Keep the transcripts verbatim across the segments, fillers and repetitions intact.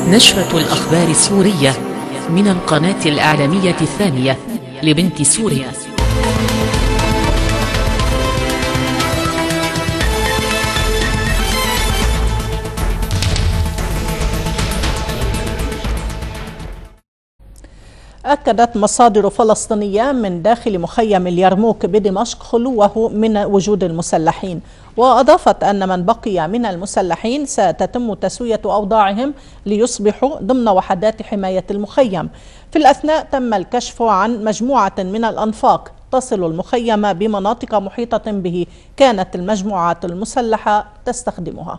نشرة الأخبار السورية من القناة الإعلامية الثانية لبنت سوريا. أكدت مصادر فلسطينية من داخل مخيم اليرموك بدمشق خلوه من وجود المسلحين، وأضافت أن من بقي من المسلحين ستتم تسوية أوضاعهم ليصبحوا ضمن وحدات حماية المخيم. في الأثناء تم الكشف عن مجموعة من الأنفاق تصل المخيم بمناطق محيطة به كانت المجموعات المسلحة تستخدمها.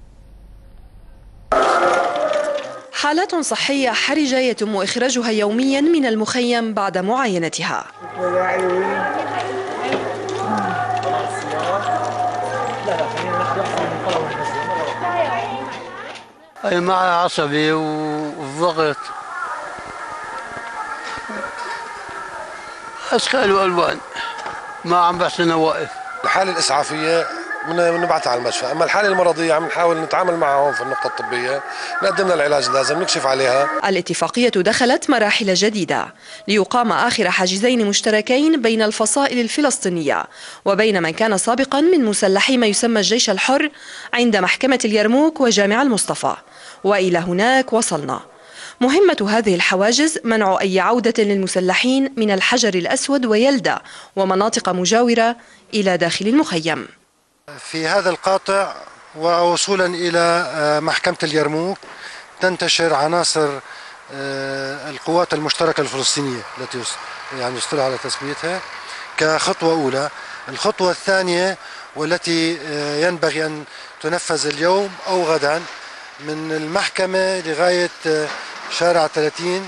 حالات صحية حرجة يتم إخراجها يوميا من المخيم بعد معاينتها. أي معي عصبي وضغط أشكال وألوان، ما عم بحسن واقف. الحالة الإسعافية بنبعثها على المشفى، اما الحاله المرضيه عم نحاول نتعامل معها هون في النقطه الطبيه، نقدم لها العلاج اللازم، نكشف عليها. الاتفاقيه دخلت مراحل جديده ليقام اخر حاجزين مشتركين بين الفصائل الفلسطينيه وبين من كان سابقا من مسلحي ما يسمى الجيش الحر عند محكمه اليرموك وجامع المصطفى، والى هناك وصلنا. مهمة هذه الحواجز منع أي عودة للمسلحين من الحجر الأسود ويلدة ومناطق مجاورة إلى داخل المخيم. في هذا القاطع ووصولا إلى محكمة اليرموك تنتشر عناصر القوات المشتركة الفلسطينية التي يعني يصطلح على تسميتها كخطوة أولى. الخطوة الثانية والتي ينبغي أن تنفذ اليوم أو غدا من المحكمة لغاية شارع ثلاثين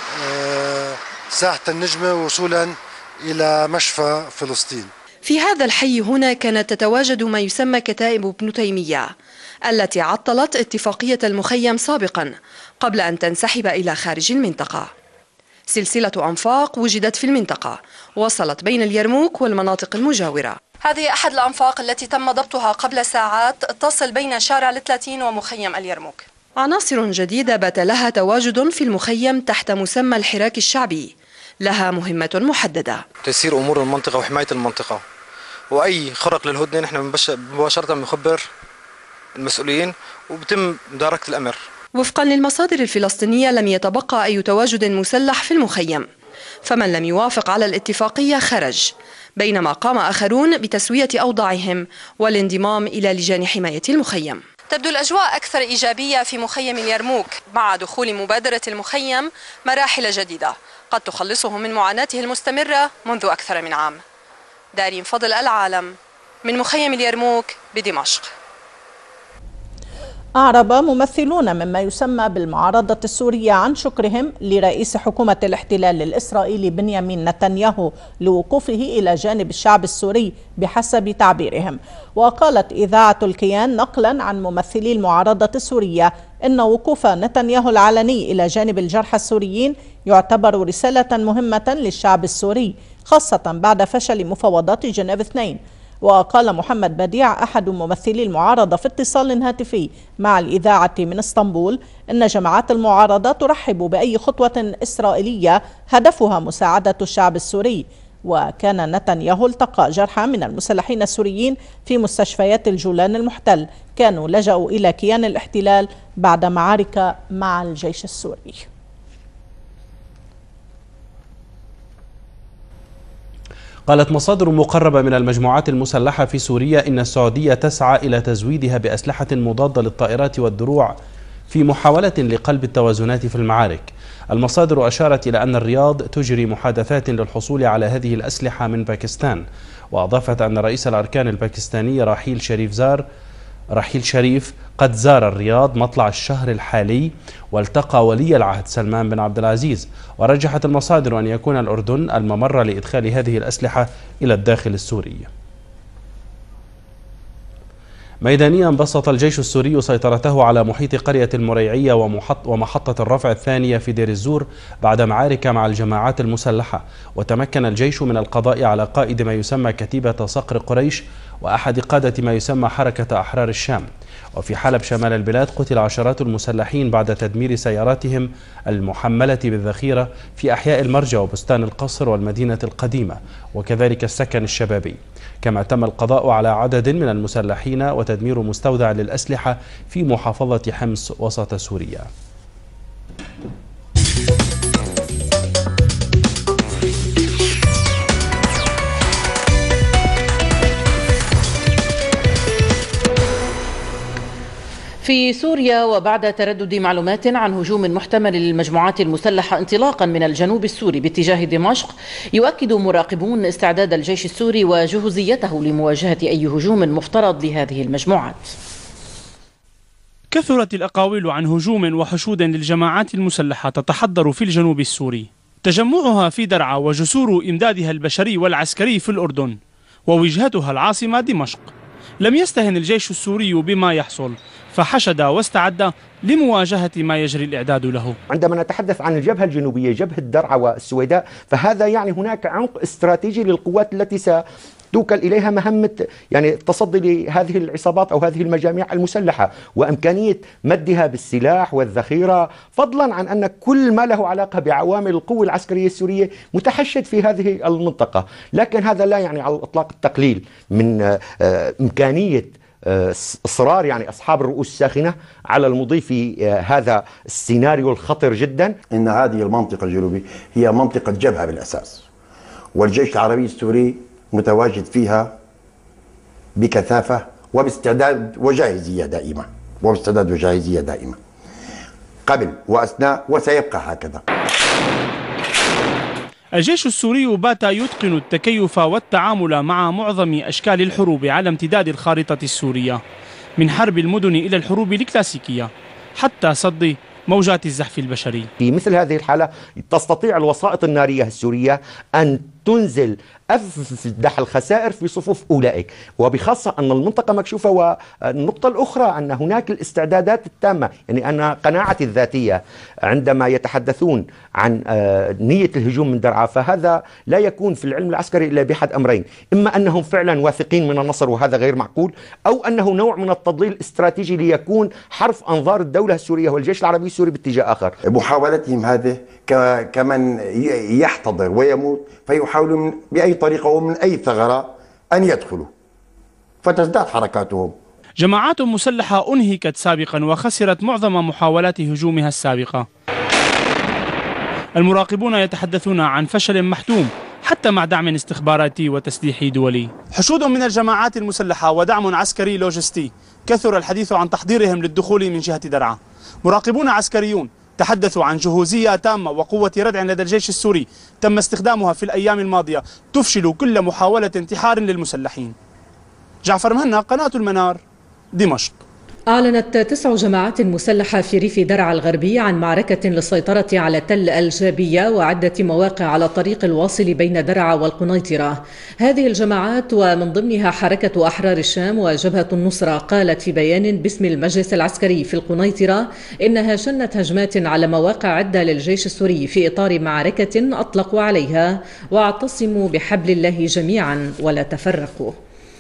ساحة النجمة وصولا إلى مشفى فلسطين. في هذا الحي هنا كانت تتواجد ما يسمى كتائب ابن تيمية التي عطلت اتفاقية المخيم سابقا قبل أن تنسحب إلى خارج المنطقة. سلسلة أنفاق وجدت في المنطقة وصلت بين اليرموك والمناطق المجاورة. هذه أحد الأنفاق التي تم ضبطها قبل ساعات تصل بين شارع الثلاثين ومخيم اليرموك. عناصر جديدة بات لها تواجد في المخيم تحت مسمى الحراك الشعبي، لها مهمة محددة: تسيير أمور المنطقة وحماية المنطقة، وأي خرق للهدنة نحن مباشرة بنخبر المسؤولين وبتم مداركة الأمر. وفقا للمصادر الفلسطينية لم يتبقى أي تواجد مسلح في المخيم، فمن لم يوافق على الاتفاقية خرج، بينما قام آخرون بتسوية أوضاعهم والانضمام إلى لجان حماية المخيم. تبدو الأجواء أكثر إيجابية في مخيم اليرموك مع دخول مبادرة المخيم مراحل جديدة قد تخلصه من معاناته المستمرة منذ أكثر من عام. دارين فضل العالم من مخيم اليرموك بدمشق. أعرب ممثلون مما يسمى بالمعارضة السورية عن شكرهم لرئيس حكومة الاحتلال الإسرائيلي بنيامين نتنياهو لوقوفه إلى جانب الشعب السوري بحسب تعبيرهم. وقالت إذاعة الكيان نقلا عن ممثلي المعارضة السورية إن وقوف نتنياهو العلني إلى جانب الجرحى السوريين يعتبر رسالة مهمة للشعب السوري، خاصة بعد فشل مفاوضات جنيف اثنين. وقال محمد بديع أحد ممثلي المعارضة في اتصال هاتفي مع الإذاعة من اسطنبول إن جماعات المعارضة ترحب بأي خطوة إسرائيلية هدفها مساعدة الشعب السوري. وكان نتنياهو التقى جرحى من المسلحين السوريين في مستشفيات الجولان المحتل كانوا لجأوا إلى كيان الاحتلال بعد معارك مع الجيش السوري. قالت مصادر مقربة من المجموعات المسلحة في سوريا إن السعودية تسعى إلى تزويدها بأسلحة مضادة للطائرات والدروع في محاولة لقلب التوازنات في المعارك. المصادر أشارت إلى أن الرياض تجري محادثات للحصول على هذه الأسلحة من باكستان، وأضافت أن رئيس الأركان الباكستاني رحيل شريف زار رحيل شريف قد زار الرياض مطلع الشهر الحالي والتقى ولي العهد سلمان بن عبد العزيز. ورجحت المصادر أن يكون الأردن الممر لإدخال هذه الأسلحة إلى الداخل السوري. ميدانيا بسط الجيش السوري سيطرته على محيط قرية المريعية ومحطة الرفع الثانية في دير الزور بعد معارك مع الجماعات المسلحة، وتمكن الجيش من القضاء على قائد ما يسمى كتيبة صقر قريش وأحد قادة ما يسمى حركة أحرار الشام. وفي حلب شمال البلاد قتل عشرات المسلحين بعد تدمير سياراتهم المحملة بالذخيرة في أحياء المرجى وبستان القصر والمدينة القديمة وكذلك السكن الشبابي. كما تم القضاء على عدد من المسلحين وتدمير مستودع للأسلحة في محافظة حمص وسط سوريا. في سوريا، وبعد تردد معلومات عن هجوم محتمل للمجموعات المسلحة انطلاقا من الجنوب السوري باتجاه دمشق، يؤكد مراقبون استعداد الجيش السوري وجهوزيته لمواجهة أي هجوم مفترض لهذه المجموعات. كثرت الأقاويل عن هجوم وحشود للجماعات المسلحة تتحضر في الجنوب السوري، تجمعها في درعا وجسور إمدادها البشري والعسكري في الأردن ووجهتها العاصمة دمشق. لم يستهن الجيش السوري بما يحصل، فحشد واستعد لمواجهة ما يجري الإعداد له. عندما نتحدث عن الجبهة الجنوبية، جبهة درعا والسويداء، فهذا يعني هناك عمق استراتيجي للقوات التي ستوكل إليها مهمة يعني التصدي لهذه العصابات أو هذه المجاميع المسلحة، وإمكانية مدها بالسلاح والذخيرة، فضلا عن أن كل ما له علاقة بعوامل القوة العسكرية السورية متحشد في هذه المنطقة. لكن هذا لا يعني على الإطلاق التقليل من إمكانية إصرار يعني أصحاب الرؤوس الساخنة على المضي في هذا السيناريو الخطر جدا. إن هذه المنطقة الجنوبية هي منطقة جبهة بالأساس، والجيش العربي السوري متواجد فيها بكثافة وباستعداد وجاهزية دائمة وباستعداد وجاهزية دائمة قبل وأثناء وسيبقى هكذا. الجيش السوري بات يتقن التكيف والتعامل مع معظم أشكال الحروب على امتداد الخارطة السورية، من حرب المدن إلى الحروب الكلاسيكية حتى صد موجات الزحف البشري. في مثل هذه الحالة تستطيع الوسائط النارية السورية أن تنزل أفدح الخسائر في صفوف أولئك، وبخاصة أن المنطقة مكشوفة. والنقطة الأخرى أن هناك الاستعدادات التامة، يعني أن قناعتي الذاتية عندما يتحدثون عن نية الهجوم من درعا، فهذا لا يكون في العلم العسكري إلا بأحد أمرين: إما أنهم فعلا واثقين من النصر وهذا غير معقول، أو أنه نوع من التضليل الاستراتيجي ليكون حرف أنظار الدولة السورية والجيش العربي السوري باتجاه آخر. محاولتهم هذه كمن يحتضر ويموت، فيحاولون بأي طريقة ومن أي ثغرة أن يدخلوا فتزداد حركاتهم. جماعات مسلحة أنهكت سابقا وخسرت معظم محاولات هجومها السابقة. المراقبون يتحدثون عن فشل محتوم حتى مع دعم استخباراتي وتسليحي دولي. حشود من الجماعات المسلحة ودعم عسكري لوجستي كثر الحديث عن تحضيرهم للدخول من جهة درعا. مراقبون عسكريون تحدثوا عن جهوزية تامة وقوة ردع لدى الجيش السوري تم استخدامها في الأيام الماضية تفشل كل محاولة انتحار للمسلحين. جعفر مهنا، قناة المنار، دمشق. أعلنت تسع جماعات مسلحة في ريف درعا الغربي عن معركة للسيطرة على تل الجابية وعدة مواقع على الطريق الواصل بين درعا والقنيطرة. هذه الجماعات ومن ضمنها حركة أحرار الشام وجبهة النصرة قالت في بيان باسم المجلس العسكري في القنيطرة إنها شنت هجمات على مواقع عدة للجيش السوري في إطار معركة أطلقوا عليها واعتصموا بحبل الله جميعا ولا تفرقوا.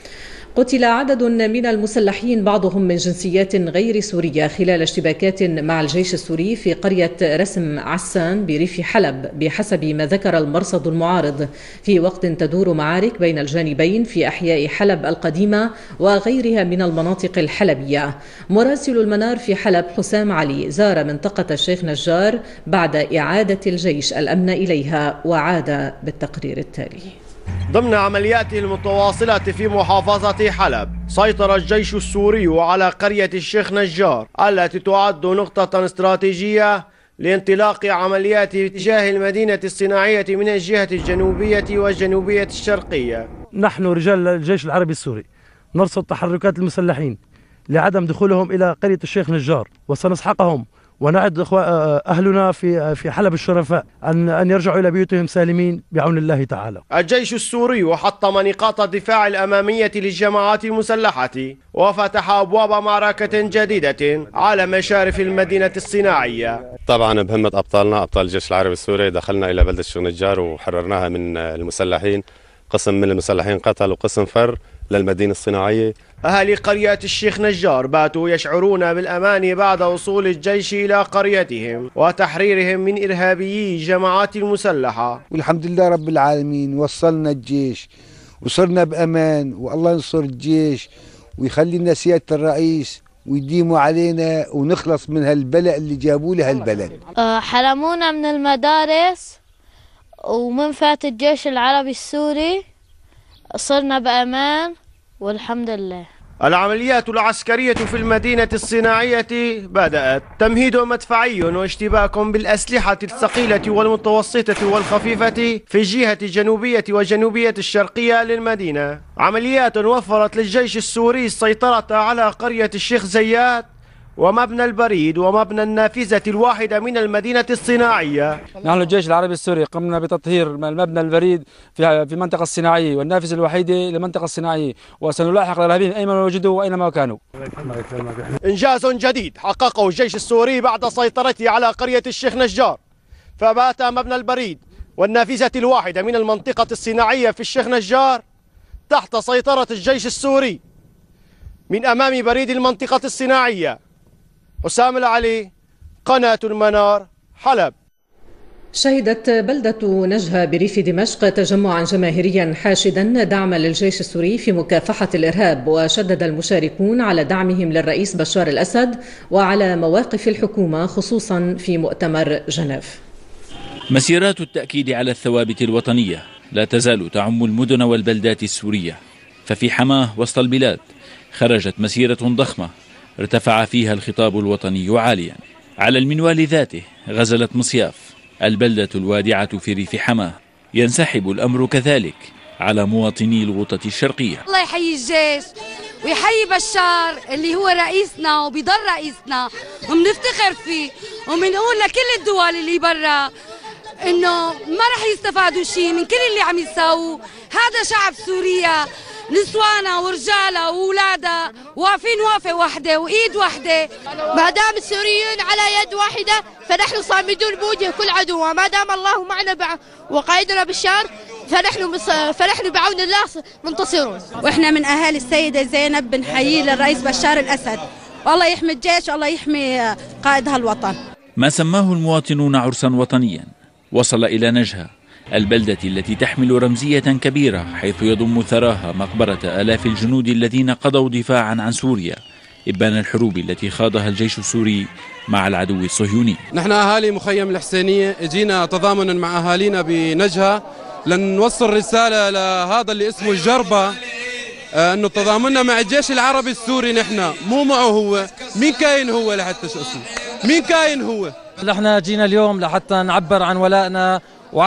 قتل عدد من المسلحين بعضهم من جنسيات غير سورية خلال اشتباكات مع الجيش السوري في قرية رسم عسان بريف حلب بحسب ما ذكر المرصد المعارض، في وقت تدور معارك بين الجانبين في أحياء حلب القديمة وغيرها من المناطق الحلبية. مراسل المنار في حلب حسام علي زار منطقة الشيخ نجار بعد إعادة الجيش الأمن إليها وعاد بالتقرير التالي. ضمن عملياته المتواصلة في محافظة حلب، سيطر الجيش السوري على قرية الشيخ نجار التي تعد نقطة استراتيجية لانطلاق عمليات اتجاه المدينة الصناعية من الجهة الجنوبية والجنوبية الشرقية. نحن رجال الجيش العربي السوري نرصد تحركات المسلحين لعدم دخولهم إلى قرية الشيخ نجار، وسنسحقهم ونعد أهلنا في في حلب الشرفاء أن أن يرجعوا إلى بيوتهم سالمين بعون الله تعالى. الجيش السوري حطم نقاط الدفاع الأمامية للجماعات المسلحة وفتح أبواب معركة جديدة على مشارف المدينة الصناعية. طبعا بهمة أبطالنا أبطال الجيش العربي السوري دخلنا إلى بلدة الشيخ نجار وحررناها من المسلحين. قسم من المسلحين قتل وقسم فر، للمدينة الصناعية. أهالي قرية الشيخ نجار باتوا يشعرون بالأمان بعد وصول الجيش إلى قريتهم وتحريرهم من إرهابيي الجماعات المسلحة. والحمد لله رب العالمين وصلنا الجيش وصرنا بأمان، والله ينصر الجيش ويخلي لنا سيادة الرئيس ويديموا علينا ونخلص من هالبلاء اللي جابوا لي هالبلد. حرمونا من المدارس ومن فات الجيش العربي السوري صرنا بأمان والحمد لله. العمليات العسكرية في المدينة الصناعية بدأت، تمهيد مدفعي واشتباك بالأسلحة الثقيلة والمتوسطة والخفيفة في الجهة الجنوبية وجنوبية الشرقية للمدينة. عمليات وفرت للجيش السوري السيطرة على قرية الشيخ زيات ومبنى البريد ومبنى النافذة الواحدة من المدينة الصناعية. نحن الجيش العربي السوري قمنا بتطهير المبنى البريد في في المنطقة الصناعية والنافذة الوحيدة للمنطقة الصناعية، وسنلاحق الإرهابيين أينما وجدوا وأينما كانوا. إنجاز جديد حققه الجيش السوري بعد سيطرته على قرية الشيخ نجار، فبات مبنى البريد والنافذة الواحدة من المنطقة الصناعية في الشيخ نجار تحت سيطرة الجيش السوري. من أمام بريد المنطقة الصناعية، حسام العلي، قناة المنار، حلب. شهدت بلدة نجهة بريف دمشق تجمعا جماهيريا حاشدا دعما للجيش السوري في مكافحة الإرهاب، وشدد المشاركون على دعمهم للرئيس بشار الأسد وعلى مواقف الحكومة خصوصا في مؤتمر جنيف. مسيرات التأكيد على الثوابت الوطنية لا تزال تعم المدن والبلدات السورية، ففي حماه وسط البلاد خرجت مسيرة ضخمة ارتفع فيها الخطاب الوطني عاليا. على المنوال ذاته غزلت مصياف البلدة الوادعة في ريف حماه، ينسحب الأمر كذلك على مواطني الغوطة الشرقية. الله يحيي الجيش ويحيي بشار اللي هو رئيسنا وبيضل رئيسنا وبنفتخر فيه، وبنقول لكل الدول اللي برا انه ما رح يستفادوا شيء من كل اللي عم يساووه. هذا شعب سوريا، نسوانا ورجالها واولادها واقفين وقفه واحده وايد واحده. ما دام السوريون على يد واحده فنحن صامدون بوجه كل عدو، وما دام الله معنا وقائدنا بشار فنحن فنحن بعون الله منتصرون. واحنا من اهالي السيده زينب بنحيي للرئيس بشار الاسد، والله يحمي الجيش والله يحمي قائد هالوطن. ما سماه المواطنون عرسا وطنيا وصل الى نجهة، البلدة التي تحمل رمزية كبيرة حيث يضم ثراها مقبرة آلاف الجنود الذين قضوا دفاعا عن سوريا إبان الحروب التي خاضها الجيش السوري مع العدو الصهيوني. نحن أهالي مخيم الحسينية اجينا تضامنا مع أهالينا بنجهة لنوصل رسالة لهذا اللي اسمه الجربة، أنه تضامننا مع الجيش العربي السوري، نحن مو معه هو. مين كاين هو لحتى شو اسمه؟ مين كاين هو؟ نحن جينا اليوم لحتى نعبر عن ولائنا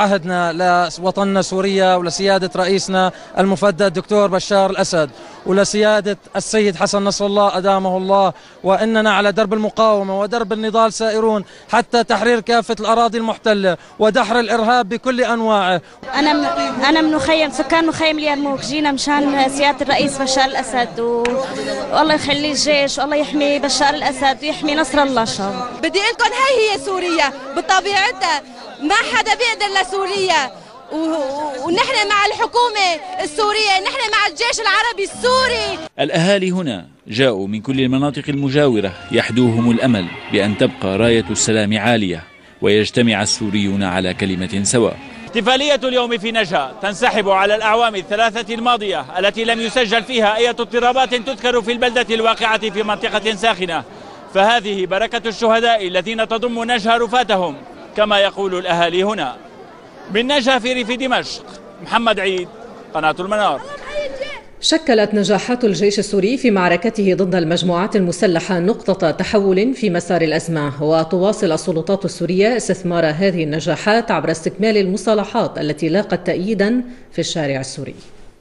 وعهدنا لوطننا سوريا ولسيادة رئيسنا المفدى الدكتور بشار الأسد ولسيادة السيد حسن نصر الله أدامه الله، وإننا على درب المقاومة ودرب النضال سائرون حتى تحرير كافة الأراضي المحتلة ودحر الإرهاب بكل أنواعه. أنا من أنا من مخيم سكان مخيم اليرموك، جينا مشان سيادة الرئيس بشار الأسد و... والله يخلي الجيش والله يحمي بشار الأسد ويحمي نصر الله. شاء بدي أقول لكم هاي هي سوريا بطبيعتها، ما حدا بيقدر لسوريا، ونحن مع الحكومة السورية، نحن مع الجيش العربي السوري. الأهالي هنا جاءوا من كل المناطق المجاورة يحدوهم الأمل بأن تبقى راية السلام عالية ويجتمع السوريون على كلمة سواء. احتفالية اليوم في نجهة تنسحب على الأعوام الثلاثة الماضية التي لم يسجل فيها أي اضطرابات تذكر في البلدة الواقعة في منطقة ساخنة، فهذه بركة الشهداء الذين تضم نجهة رفاتهم كما يقول الأهالي هنا. من نجهة في ريف دمشق، محمد عيد، قناة المنار. شكلت نجاحات الجيش السوري في معركته ضد المجموعات المسلحة نقطة تحول في مسار الأزمة، وتواصل السلطات السورية استثمار هذه النجاحات عبر استكمال المصالحات التي لاقت تأييدا في الشارع السوري.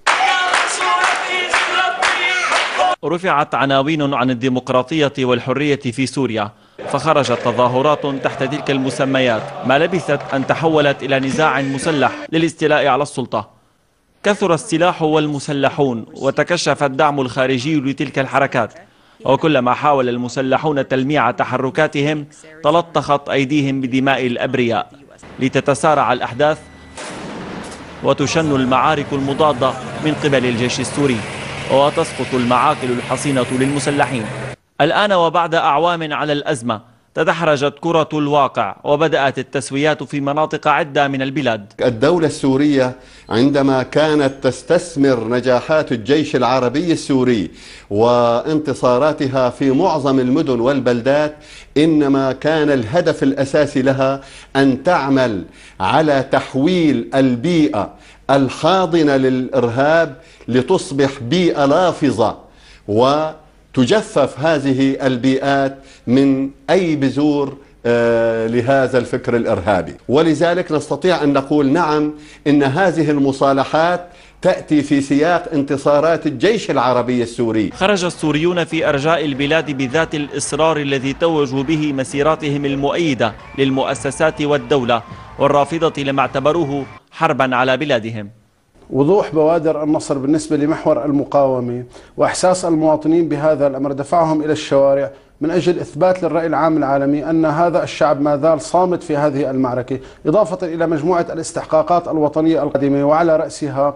رفعت عناوين عن الديمقراطية والحرية في سوريا، فخرجت تظاهرات تحت تلك المسميات ما لبثت أن تحولت إلى نزاع مسلح للاستيلاء على السلطة. كثر السلاح والمسلحون وتكشف الدعم الخارجي لتلك الحركات، وكلما حاول المسلحون تلميع تحركاتهم تلطخت أيديهم بدماء الأبرياء، لتتسارع الأحداث وتشن المعارك المضادة من قبل الجيش السوري. وتسقط المعاقل الحصينة للمسلحين. الآن وبعد أعوام على الأزمة تدحرجت كرة الواقع وبدأت التسويات في مناطق عدة من البلاد. الدولة السورية عندما كانت تستثمر نجاحات الجيش العربي السوري وانتصاراتها في معظم المدن والبلدات، إنما كان الهدف الأساسي لها أن تعمل على تحويل البيئة الحاضنة للإرهاب لتصبح بيئة لافظة و تجفف هذه البيئات من أي بذور آه لهذا الفكر الإرهابي. ولذلك نستطيع أن نقول نعم إن هذه المصالحات تأتي في سياق انتصارات الجيش العربي السوري. خرج السوريون في أرجاء البلاد بذات الإصرار الذي توجوا به مسيراتهم المؤيدة للمؤسسات والدولة والرافضة لما اعتبروه حربا على بلادهم. وضوح بوادر النصر بالنسبة لمحور المقاومة وإحساس المواطنين بهذا الأمر دفعهم إلى الشوارع من أجل إثبات للرأي العام العالمي أن هذا الشعب ما زال صامت في هذه المعركة، إضافة إلى مجموعة الاستحقاقات الوطنية القادمة وعلى رأسها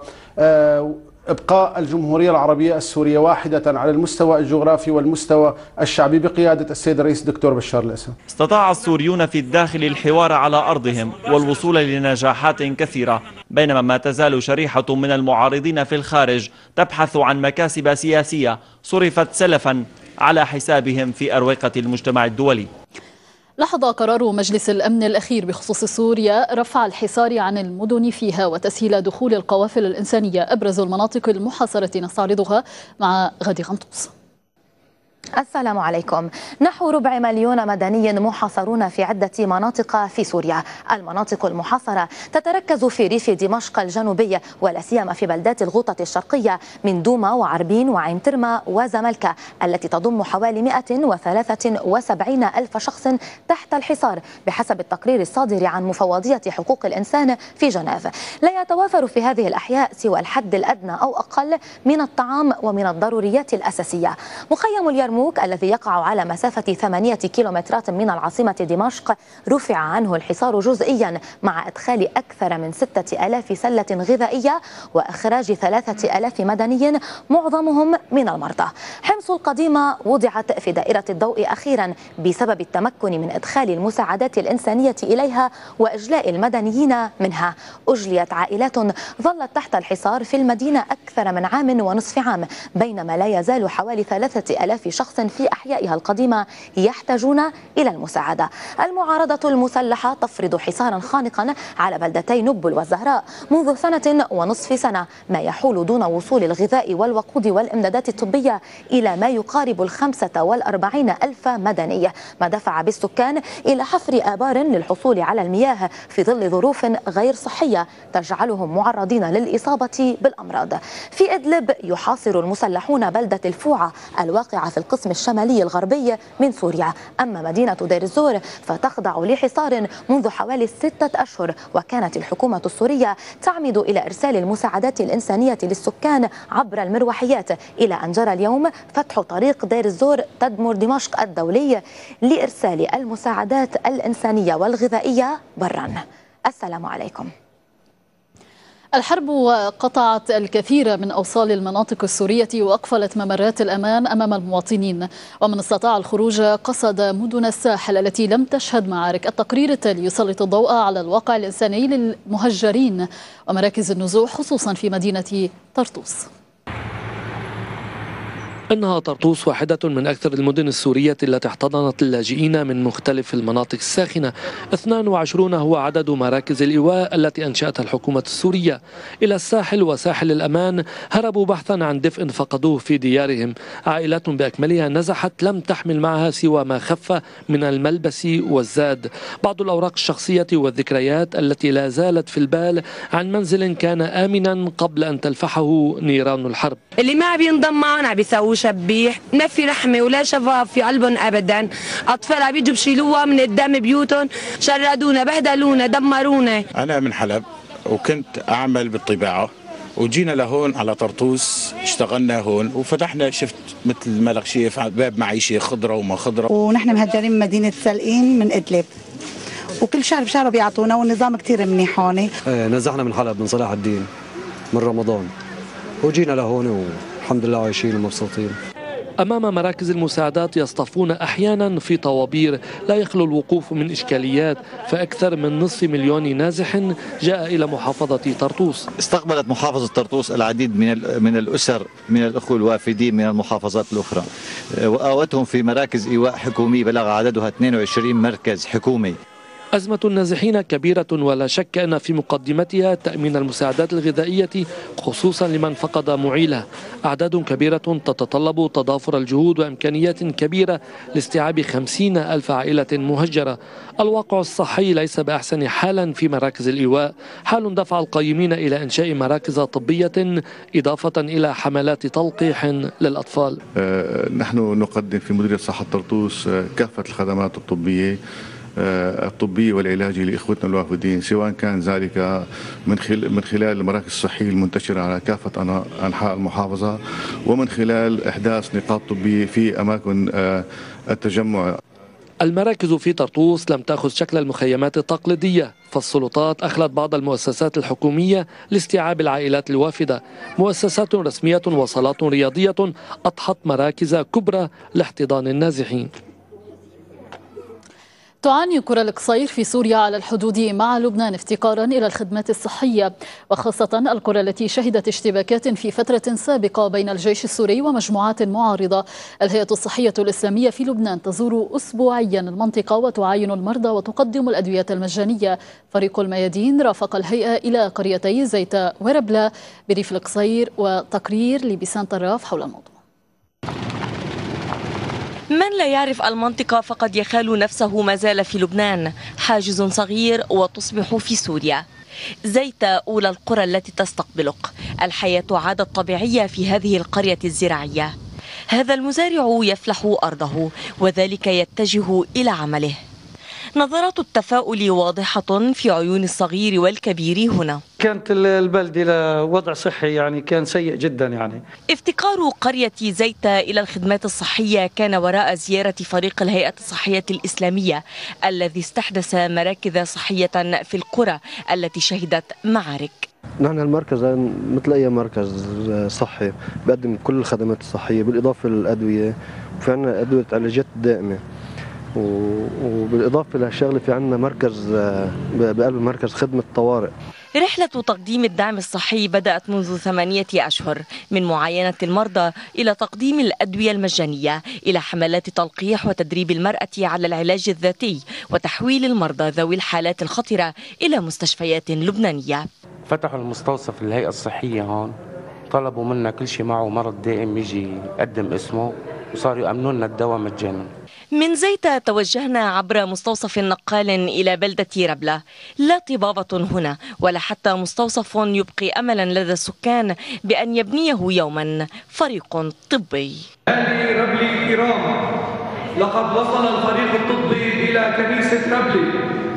إبقاء الجمهورية العربية السورية واحدة على المستوى الجغرافي والمستوى الشعبي بقيادة السيد الرئيس الدكتور بشار الأسد. استطاع السوريون في الداخل الحوار على أرضهم والوصول لنجاحات كثيرة، بينما ما تزال شريحة من المعارضين في الخارج تبحث عن مكاسب سياسية صرفت سلفا على حسابهم في أروقة المجتمع الدولي. لاحظ قرار مجلس الأمن الأخير بخصوص سوريا رفع الحصار عن المدن فيها وتسهيل دخول القوافل الإنسانية. أبرز المناطق المحاصرة نستعرضها مع غادي غنطوس. السلام عليكم. نحو ربع مليون مدني محاصرون في عدة مناطق في سوريا. المناطق المحاصرة تتركز في ريف دمشق الجنوبي ولا سيما في بلدات الغوطة الشرقية من دوما وعربين وعين ترمى وزملكة التي تضم حوالي مئة وثلاثة وسبعين ألف شخص تحت الحصار بحسب التقرير الصادر عن مفوضية حقوق الإنسان في جنيف. لا يتوافر في هذه الأحياء سوى الحد الأدنى أو أقل من الطعام ومن الضروريات الأساسية. مخيم اليرموك الذي يقع على مسافة ثمانية كيلومترات من العاصمة دمشق رفع عنه الحصار جزئيا مع إدخال أكثر من ستة ألاف سلة غذائية وإخراج ثلاثة ألاف مدني معظمهم من المرضى. حمص القديمة وضعت في دائرة الضوء أخيرا بسبب التمكن من إدخال المساعدات الإنسانية إليها وإجلاء المدنيين منها. أجليت عائلات ظلت تحت الحصار في المدينة أكثر من عام ونصف عام، بينما لا يزال حوالي ثلاثة ألاف شخص في أحيائها القديمة يحتاجون إلى المساعدة. المعارضة المسلحة تفرض حصارا خانقا على بلدتي نبل والزهراء منذ سنة ونصف سنة، ما يحول دون وصول الغذاء والوقود والإمدادات الطبية إلى ما يقارب الخمسة والأربعين ألف مدني، ما دفع بالسكان إلى حفر آبار للحصول على المياه في ظل ظروف غير صحية تجعلهم معرضين للإصابة بالأمراض. في إدلب يحاصر المسلحون بلدة الفوعة الواقعة في القسم الشمالي الغربي من سوريا. أما مدينة دير الزور فتخضع لحصار منذ حوالي ستة أشهر، وكانت الحكومة السورية تعمد إلى إرسال المساعدات الإنسانية للسكان عبر المروحيات، إلى أن جرى اليوم فتح طريق دير الزور تدمر دمشق الدولي لإرسال المساعدات الإنسانية والغذائية برا. السلام عليكم. الحرب قطعت الكثير من أوصال المناطق السورية وأقفلت ممرات الأمان أمام المواطنين، ومن استطاع الخروج قصد مدن الساحل التي لم تشهد معارك. التقرير التالي يسلط الضوء على الواقع الإنساني للمهجرين ومراكز النزوح خصوصا في مدينة طرطوس. إنها طرطوس واحدة من أكثر المدن السورية التي احتضنت اللاجئين من مختلف المناطق الساخنة. اثنان وعشرين هو عدد مراكز الإيواء التي أنشأتها الحكومة السورية. إلى الساحل وساحل الأمان هربوا بحثا عن دفء فقدوه في ديارهم. عائلات بأكملها نزحت لم تحمل معها سوى ما خف من الملبس والزاد، بعض الأوراق الشخصية والذكريات التي لا زالت في البال عن منزل كان آمنا قبل أن تلفحه نيران الحرب. اللي ما بينضم معنا بيسووا شبيح، ما في رحمة ولا شفاف في قلبهم أبدا. أطفال بيجوا بشيلوها من قدام بيوتهم، شردونا بهدلونا دمرونا. أنا من حلب وكنت أعمل بالطباعة، وجينا لهون على طرطوس اشتغلنا هون وفتحنا شفت مثل ما لك شايف باب معيشة خضرة وما خضرة. ونحن مهجرين من مدينة سلقين من إدلب، وكل شهر بشهر بيعطونا والنظام كتير منيح هون. ايه نزحنا من حلب من صلاح الدين من رمضان وجينا لهون الحمد لله عايشين ومبسوطين. أمام مراكز المساعدات يصطفون أحيانا في طوابير لا يخلو الوقوف من إشكاليات، فأكثر من نصف مليون نازح جاء إلى محافظة طرطوس. استقبلت محافظة طرطوس العديد من من الأسر من الأخوة الوافدين من المحافظات الأخرى، وآوتهم في مراكز إيواء حكومية بلغ عددها اثنين وعشرين مركز حكومي. أزمة النازحين كبيرة ولا شك أن في مقدمتها تأمين المساعدات الغذائية خصوصا لمن فقد معيله. أعداد كبيرة تتطلب تضافر الجهود وإمكانيات كبيرة لاستيعاب خمسين ألف عائلة مهجرة. الواقع الصحي ليس بأحسن حالا في مراكز الإيواء، حال دفع القائمين إلى إنشاء مراكز طبية إضافة إلى حملات تلقيح للأطفال. أه نحن نقدم في مديرية صحة طرطوس كافة الخدمات الطبية الطبية والعلاجية لإخوتنا الوافدين، سواء كان ذلك من من خلال المراكز الصحية المنتشرة على كافة أنحاء المحافظة، ومن خلال إحداث نقاط طبية في أماكن التجمع. المراكز في طرطوس لم تأخذ شكل المخيمات التقليدية، فالسلطات أخلت بعض المؤسسات الحكومية لاستيعاب العائلات الوافدة. مؤسسات رسمية وصالات رياضية أضحت مراكز كبرى لاحتضان النازحين. تعاني قرى القصير في سوريا على الحدود مع لبنان افتقارا إلى الخدمات الصحية، وخاصة القرى التي شهدت اشتباكات في فترة سابقة بين الجيش السوري ومجموعات معارضة. الهيئة الصحية الإسلامية في لبنان تزور أسبوعيا المنطقة وتعاين المرضى وتقدم الأدوية المجانية. فريق الميادين رافق الهيئة إلى قريتي زيتا وربلة بريف القصير، وتقرير لبسان طراف حول الموضوع. من لا يعرف المنطقة فقد يخال نفسه ما زال في لبنان، حاجز صغير وتصبح في سوريا. زيتا أولى القرى التي تستقبلك. الحياة عادت طبيعية في هذه القرية الزراعية. هذا المزارع يفلح أرضه وذلك يتجه إلى عمله. نظرات التفاؤل واضحة في عيون الصغير والكبير هنا. كانت البلد إلى وضع صحي يعني كان سيء جدا يعني. افتقار قرية زيتا إلى الخدمات الصحية كان وراء زيارة فريق الهيئة الصحية الإسلامية الذي استحدث مراكز صحية في القرى التي شهدت معارك. نحن المركز مثل أي مركز صحي بقدم كل الخدمات الصحية بالإضافة للأدوية، وفي عنا أدوية علاجات دائمة، وبالإضافة لهالشغلة في عنا مركز بقلب مركز خدمة طوارئ. رحلة تقديم الدعم الصحي بدأت منذ ثمانية أشهر، من معاينة المرضى إلى تقديم الأدوية المجانية إلى حملات تلقيح وتدريب المرأة على العلاج الذاتي وتحويل المرضى ذوي الحالات الخطرة إلى مستشفيات لبنانية. فتحوا المستوصف الهيئة الصحية هون، طلبوا منا كل شيء معه مرض دائم يجي يقدم اسمه، وصاروا يأمنوا لنا الدواء مجانا. من زيتا توجهنا عبر مستوصف نقال إلى بلدة ربلة. لا طبابة هنا ولا حتى مستوصف يبقي أملا لدى السكان بأن يبنيه يوما فريق طبي. أهلي ربلي الكرام، لقد وصل الفريق الطبي إلى كنيسة ربلي،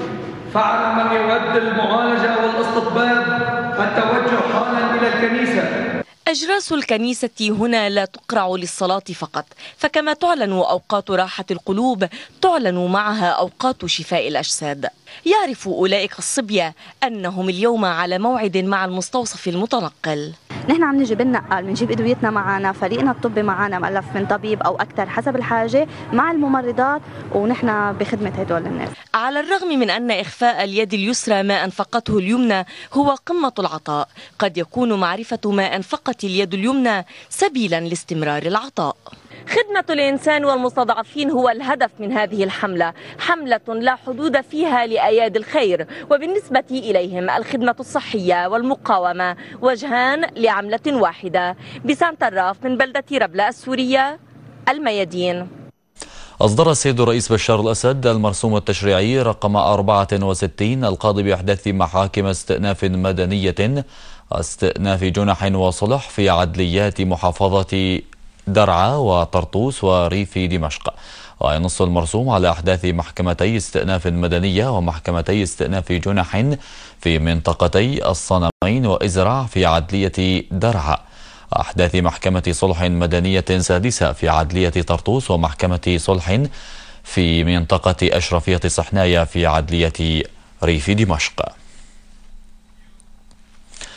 فعلى من يود المعالجة والاستطباب التوجه حالا إلى الكنيسة. أجراس الكنيسة هنا لا تقرع للصلاة فقط، فكما تعلن أوقات راحة القلوب تعلن معها أوقات شفاء الأجساد. يعرف أولئك الصبية أنهم اليوم على موعد مع المستوصف المتنقل. نحن عم نجي بالنقال، بنجيب ادويتنا معنا، فريقنا الطبي معنا مؤلف من طبيب او اكثر حسب الحاجه مع الممرضات، ونحن بخدمه هدول الناس. على الرغم من ان اخفاء اليد اليسرى ما انفقته اليمنى هو قمه العطاء، قد يكون معرفه ما انفقت اليد اليمنى سبيلا لاستمرار العطاء. خدمة الإنسان والمستضعفين هو الهدف من هذه الحملة، حملة لا حدود فيها لأيادي الخير، وبالنسبة إليهم الخدمة الصحية والمقاومة وجهان لعملة واحدة. بسان طراف من بلدة ربلة السورية، الميادين. أصدر السيد الرئيس بشار الأسد المرسوم التشريعي رقم أربعة وستين القاضي بإحداث محاكم استئناف مدنية استئناف جنح وصلح في عدليات محافظة درعا وطرطوس وريف دمشق. وينص المرسوم على أحداث محكمتي استئناف مدنية ومحكمتي استئناف جنح في منطقتي الصنمين وإزرع في عدلية درعا، أحداث محكمة صلح مدنية سادسة في عدلية طرطوس، ومحكمة صلح في منطقة أشرفية صحنايا في عدلية ريف دمشق.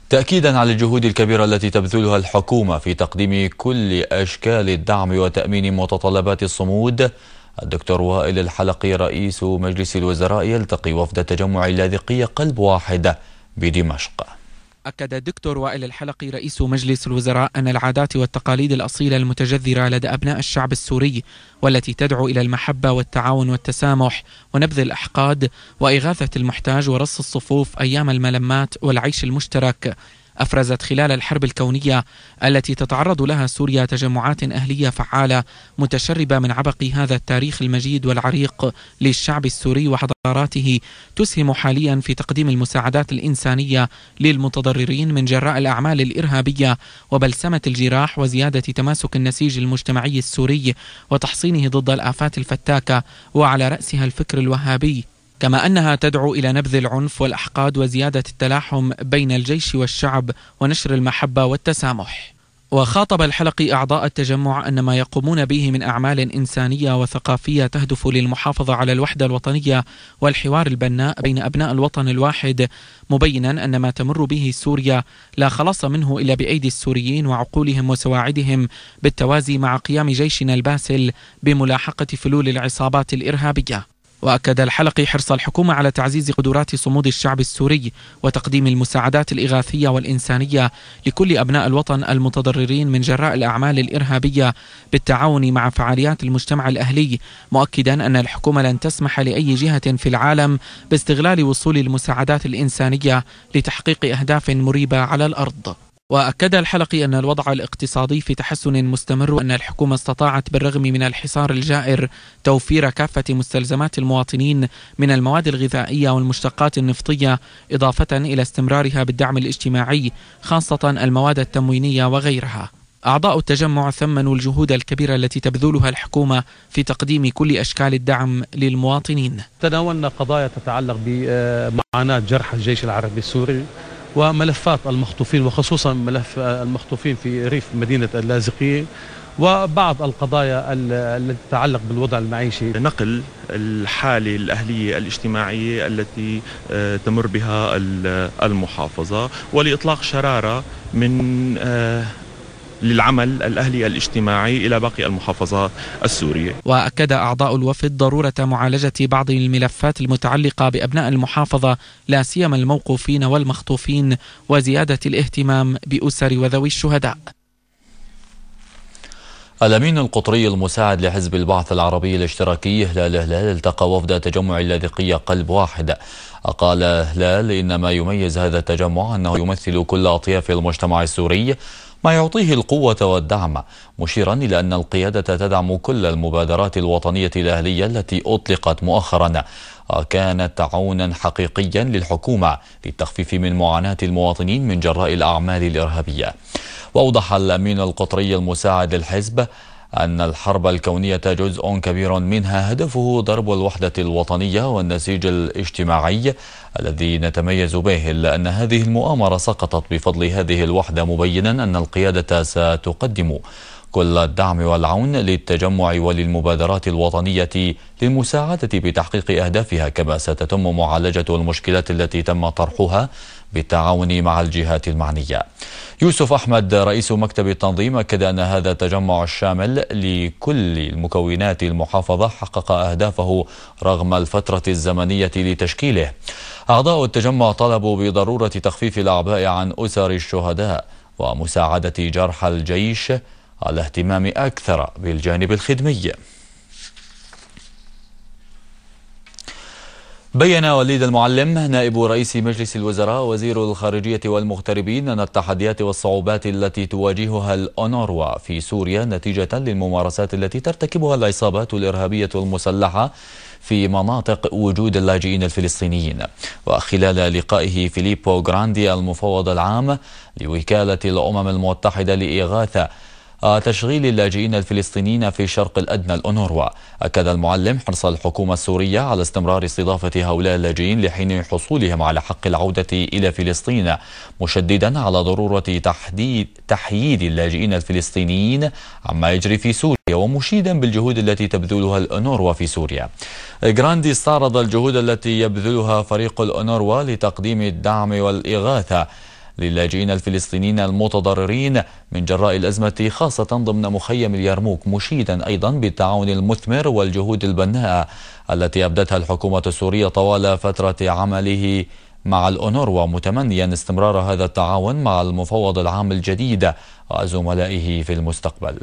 تأكيدا على الجهود الكبيرة التي تبذلها الحكومة في تقديم كل أشكال الدعم وتأمين متطلبات الصمود، الدكتور وائل الحلقي رئيس مجلس الوزراء يلتقي وفد تجمع اللاذقية قلب واحد بدمشق. أكد الدكتور وائل الحلقي رئيس مجلس الوزراء أن العادات والتقاليد الأصيلة المتجذرة لدى أبناء الشعب السوري والتي تدعو إلى المحبة والتعاون والتسامح ونبذ الأحقاد وإغاثة المحتاج ورص الصفوف أيام الملمات والعيش المشترك أفرزت خلال الحرب الكونية التي تتعرض لها سوريا تجمعات أهلية فعالة متشربة من عبق هذا التاريخ المجيد والعريق للشعب السوري وحضاراته، تسهم حاليا في تقديم المساعدات الإنسانية للمتضررين من جراء الأعمال الإرهابية وبلسمة الجراح وزيادة تماسك النسيج المجتمعي السوري وتحصينه ضد الآفات الفتاكة وعلى رأسها الفكر الوهابي، كما أنها تدعو إلى نبذ العنف والأحقاد وزيادة التلاحم بين الجيش والشعب ونشر المحبة والتسامح. وخاطب الحلقي أعضاء التجمع أن ما يقومون به من أعمال إنسانية وثقافية تهدف للمحافظة على الوحدة الوطنية والحوار البناء بين أبناء الوطن الواحد، مبينا أن ما تمر به سوريا لا خلاص منه إلا بأيدي السوريين وعقولهم وسواعدهم، بالتوازي مع قيام جيشنا الباسل بملاحقة فلول العصابات الإرهابية. وأكد الحلقي حرص الحكومة على تعزيز قدرات صمود الشعب السوري وتقديم المساعدات الإغاثية والإنسانية لكل أبناء الوطن المتضررين من جراء الأعمال الإرهابية بالتعاون مع فعاليات المجتمع الأهلي، مؤكدا أن الحكومة لن تسمح لأي جهة في العالم باستغلال وصول المساعدات الإنسانية لتحقيق أهداف مريبة على الأرض. وأكد الحلقي أن الوضع الاقتصادي في تحسن مستمر وأن الحكومة استطاعت بالرغم من الحصار الجائر توفير كافة مستلزمات المواطنين من المواد الغذائية والمشتقات النفطية، إضافة إلى استمرارها بالدعم الاجتماعي خاصة المواد التموينية وغيرها. أعضاء التجمع ثمنوا الجهود الكبيرة التي تبذلها الحكومة في تقديم كل أشكال الدعم للمواطنين. تناولنا قضايا تتعلق بمعاناة جرحى الجيش العربي السوري وملفات المخطوفين وخصوصا ملف المخطوفين في ريف مدينة اللاذقية وبعض القضايا التي تتعلق بالوضع المعيشي. نقل الحالة الأهلية الاجتماعية التي تمر بها المحافظة ولإطلاق شرارة من للعمل الأهلي الاجتماعي إلى باقي المحافظات السورية. وأكد أعضاء الوفد ضرورة معالجة بعض الملفات المتعلقة بأبناء المحافظة لا سيما الموقوفين والمخطوفين وزيادة الاهتمام بأسر وذوي الشهداء. الأمين القطري المساعد لحزب البعث العربي الاشتراكي هلال هلال التقى وفد تجمع اللاذقية قلب واحد. قال هلال إن ما يميز هذا التجمع أنه يمثل كل أطياف المجتمع السوري ما يعطيه القوة والدعم، مشيرا إلى أن القيادة تدعم كل المبادرات الوطنية الأهلية التي أطلقت مؤخرا، كانت عونا حقيقيا للحكومة للتخفيف من معاناة المواطنين من جراء الأعمال الإرهابية. وأوضح الأمين القطري المساعد للحزب أن الحرب الكونية جزء كبير منها هدفه ضرب الوحدة الوطنية والنسيج الاجتماعي الذي نتميز به، إلا أن هذه المؤامرة سقطت بفضل هذه الوحدة، مبينا أن القيادة ستقدم كل الدعم والعون للتجمع وللمبادرات الوطنية للمساعدة بتحقيق أهدافها، كما ستتم معالجة المشكلات التي تم طرحها بالتعاون مع الجهات المعنية. يوسف أحمد رئيس مكتب التنظيم أكد أن هذا التجمع الشامل لكل المكونات المحافظة حقق أهدافه رغم الفترة الزمنية لتشكيله. أعضاء التجمع طلبوا بضرورة تخفيف الأعباء عن أسر الشهداء ومساعدة جرحى الجيش على اهتمام أكثر بالجانب الخدمي. بيّن وليد المعلم نائب رئيس مجلس الوزراء وزير الخارجية والمغتربين أن التحديات والصعوبات التي تواجهها الأونروا في سوريا نتيجة للممارسات التي ترتكبها العصابات الإرهابية المسلحة في مناطق وجود اللاجئين الفلسطينيين. وخلال لقائه فيليبو غراندي المفوض العام لوكالة الأمم المتحدة لإغاثة تشغيل اللاجئين الفلسطينيين في الشرق الأدنى الأونروا، أكد المعلم حرص الحكومة السورية على استمرار استضافة هؤلاء اللاجئين لحين حصولهم على حق العودة إلى فلسطين، مشددا على ضرورة تحديد تحييد اللاجئين الفلسطينيين عما يجري في سوريا، ومشيدا بالجهود التي تبذلها الأونروا في سوريا. غراندي استعرض الجهود التي يبذلها فريق الأونروا لتقديم الدعم والإغاثة للاجئين الفلسطينيين المتضررين من جراء الأزمة خاصة ضمن مخيم اليرموك، مشيدا أيضا بالتعاون المثمر والجهود البناءة التي أبدتها الحكومة السورية طوال فترة عمله مع الأونروا، متمنيا استمرار هذا التعاون مع المفوض العام الجديد وزملائه في المستقبل.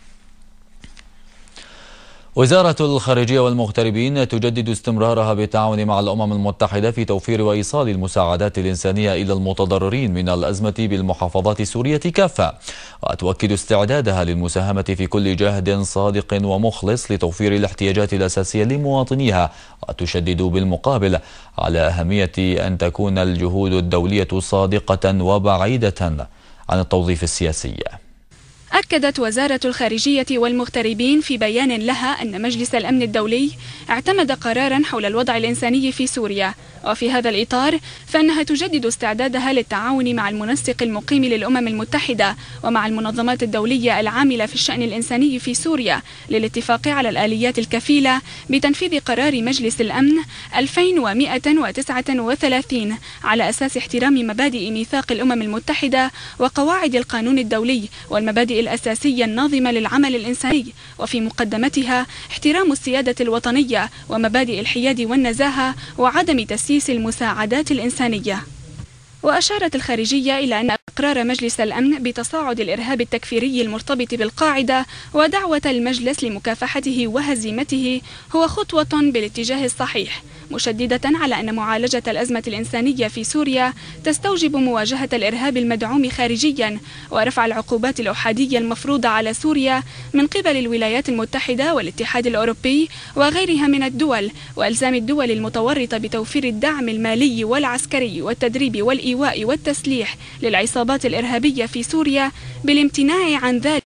وزارة الخارجية والمغتربين تجدد استمرارها بالتعاون مع الأمم المتحدة في توفير وإيصال المساعدات الإنسانية إلى المتضررين من الأزمة بالمحافظات السورية كافة، وتؤكد استعدادها للمساهمة في كل جهد صادق ومخلص لتوفير الاحتياجات الأساسية لمواطنيها، وتشدد بالمقابل على أهمية أن تكون الجهود الدولية صادقة وبعيدة عن التوظيف السياسي. أكدت وزارة الخارجية والمغتربين في بيان لها أن مجلس الأمن الدولي اعتمد قرارا حول الوضع الإنساني في سوريا، وفي هذا الإطار فإنها تجدد استعدادها للتعاون مع المنسق المقيم للأمم المتحدة ومع المنظمات الدولية العاملة في الشأن الإنساني في سوريا للاتفاق على الآليات الكفيلة بتنفيذ قرار مجلس الأمن ألفين ومئة وتسعة وثلاثين على أساس احترام مبادئ ميثاق الأمم المتحدة وقواعد القانون الدولي والمبادئ الأساسية الناظمة للعمل الإنساني، وفي مقدمتها احترام السيادة الوطنية ومبادئ الحياد والنزاهة وعدم تسييس المساعدات الإنسانية. وأشارت الخارجية إلى أن إقرار مجلس الأمن بتصاعد الإرهاب التكفيري المرتبط بالقاعدة ودعوة المجلس لمكافحته وهزيمته هو خطوة بالاتجاه الصحيح، مشددة على أن معالجة الأزمة الإنسانية في سوريا تستوجب مواجهة الإرهاب المدعوم خارجيا ورفع العقوبات الأحادية المفروضة على سوريا من قبل الولايات المتحدة والاتحاد الأوروبي وغيرها من الدول، وإلزام الدول المتورطة بتوفير الدعم المالي والعسكري والتدريب والإيواء والتسليح للعصابات الإرهابية في سوريا بالامتناع عن ذلك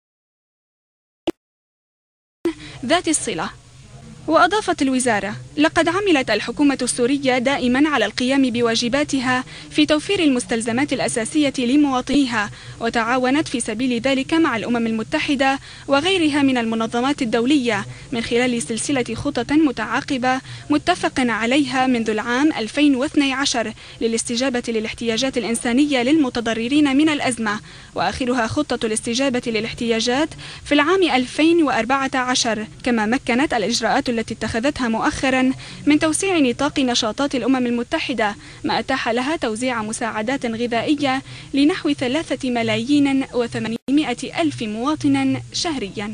ذات الصلة. وأضافت الوزارة: لقد عملت الحكومة السورية دائما على القيام بواجباتها في توفير المستلزمات الأساسية لمواطنيها، وتعاونت في سبيل ذلك مع الأمم المتحدة وغيرها من المنظمات الدولية من خلال سلسلة خطط متعاقبة متفق عليها منذ العام ألفين واثني عشر للاستجابة للاحتياجات الإنسانية للمتضررين من الأزمة، وآخرها خطة الاستجابة للاحتياجات في العام ألفين وأربعة عشر، كما مكنت الإجراءات التي اتخذتها مؤخرا من توسيع نطاق نشاطات الأمم المتحدة، ما أتاح لها توزيع مساعدات غذائية لنحو ثلاثة ملايين وثمانمائة ألف مواطن شهريا.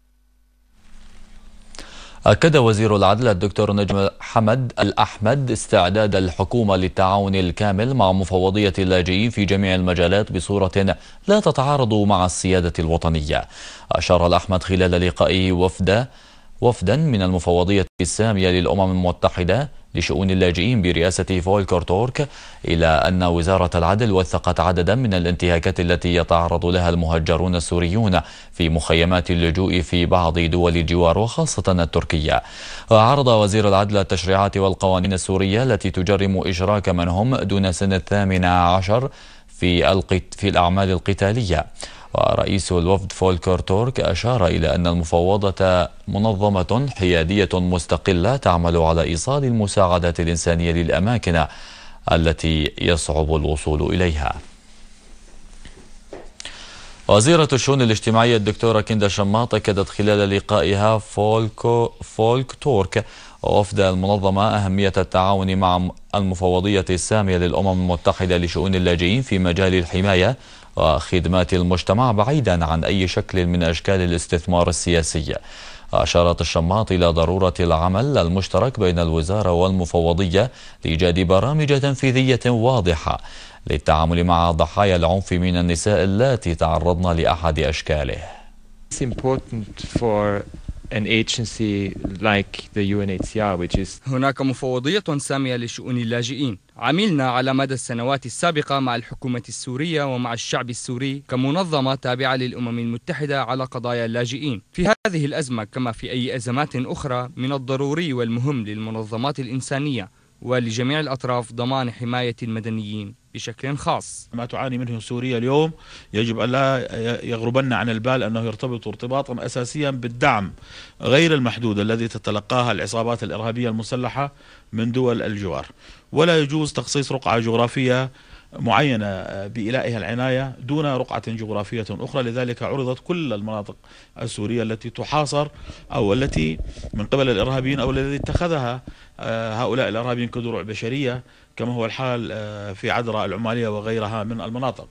أكد وزير العدل الدكتور نجم حمد الأحمد استعداد الحكومة للتعاون الكامل مع مفوضية اللاجئين في جميع المجالات بصورة لا تتعارض مع السيادة الوطنية. أشار الأحمد خلال لقائه وفد وفدا من المفوضية السامية للأمم المتحدة لشؤون اللاجئين برئاسة فولكر تورك إلى أن وزارة العدل وثقت عددا من الانتهاكات التي يتعرض لها المهجرون السوريون في مخيمات اللجوء في بعض دول الجوار وخاصة التركية. وعرض وزير العدل التشريعات والقوانين السورية التي تجرم إشراك من هم دون سن الثامن عشر في في الأعمال القتالية. ورئيس الوفد فولكر تورك أشار إلى أن المفوضة منظمة حيادية مستقلة تعمل على إيصال المساعدات الإنسانية للأماكن التي يصعب الوصول إليها. وزيرة الشؤون الاجتماعية الدكتورة كندا شماط أكدت خلال لقائها فولكو فولك تورك ووفد المنظمة أهمية التعاون مع المفوضية السامية للأمم المتحدة لشؤون اللاجئين في مجال الحماية وخدمات المجتمع بعيدا عن أي شكل من أشكال الاستثمار السياسي. أشارت الشماط إلى ضرورة العمل المشترك بين الوزارة والمفوضية لإيجاد برامج تنفيذية واضحة للتعامل مع ضحايا العنف من النساء اللاتي تعرضن لأحد أشكاله. It's important for an agency like the U N H C R, which is هناك مفوضية سامية لشؤون اللاجئين. عملنا على مدى السنوات السابقة مع الحكومة السورية ومع الشعب السوري كمنظمة تابعة للأمم المتحدة على قضايا اللاجئين. في هذه الأزمة كما في أي أزمات أخرى من الضروري والمهم للمنظمات الإنسانية ولجميع الأطراف ضمان حماية المدنيين بشكل خاص. ما تعاني منه سوريا اليوم يجب أن لا يغربن عن البال أنه يرتبط ارتباطا أساسيا بالدعم غير المحدود الذي تتلقاها العصابات الإرهابية المسلحة من دول الجوار، ولا يجوز تخصيص رقعة جغرافية معينة بإلائها العناية دون رقعة جغرافية أخرى. لذلك عرضت كل المناطق السورية التي تحاصر أو التي من قبل الإرهابيين أو الذي اتخذها هؤلاء الإرهابيين كدروع بشرية، كما هو الحال في عدرا العمالية وغيرها من المناطق.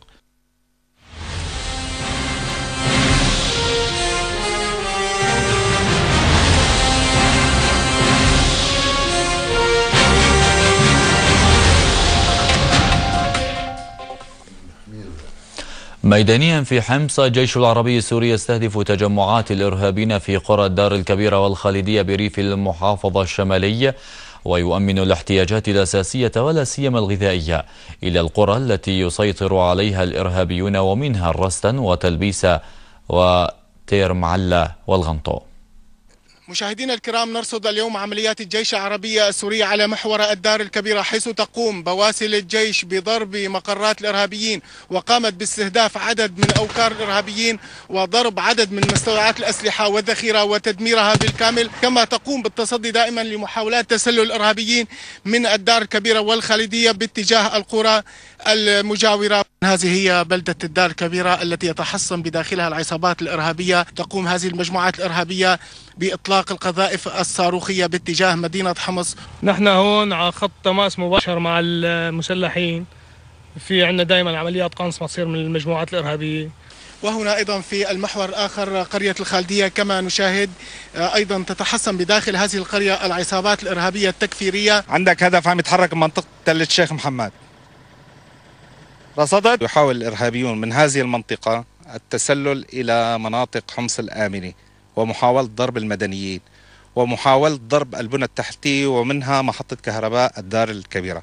ميدانيا في حمص، الجيش العربي السوري يستهدف تجمعات الإرهابيين في قرى الدار الكبيرة والخالدية بريف المحافظة الشمالي، ويؤمن الاحتياجات الأساسية ولا سيما الغذائية إلى القرى التي يسيطر عليها الإرهابيون، ومنها الرستن وتلبيسة وتير معلة والغنطو. مشاهدينا الكرام، نرصد اليوم عمليات الجيش العربي السوري على محور الدار الكبيرة، حيث تقوم بواسل الجيش بضرب مقرات الإرهابيين، وقامت باستهداف عدد من أوكار الإرهابيين وضرب عدد من مستودعات الأسلحة والذخيرة وتدميرها بالكامل، كما تقوم بالتصدي دائما لمحاولات تسلل الإرهابيين من الدار الكبيرة والخالدية باتجاه القرى المجاورة. هذه هي بلدة الدار الكبيرة التي يتحصن بداخلها العصابات الإرهابية. تقوم هذه المجموعات الإرهابية بإطلاق القذائف الصاروخية باتجاه مدينة حمص. نحن هون على خط تماس مباشر مع المسلحين، في عندنا دائما عمليات قنص مصير من المجموعات الإرهابية. وهنا أيضا في المحور الآخر قرية الخالدية كما نشاهد أيضا تتحصن بداخل هذه القرية العصابات الإرهابية التكفيرية. عندك هدف عم يتحرك بمنطقة تل الشيخ محمد. رصدت يحاول الإرهابيون من هذه المنطقة التسلل إلى مناطق حمص الآمنة، ومحاولة ضرب المدنيين، ومحاولة ضرب البنى التحتية، ومنها محطة كهرباء الدار الكبيرة.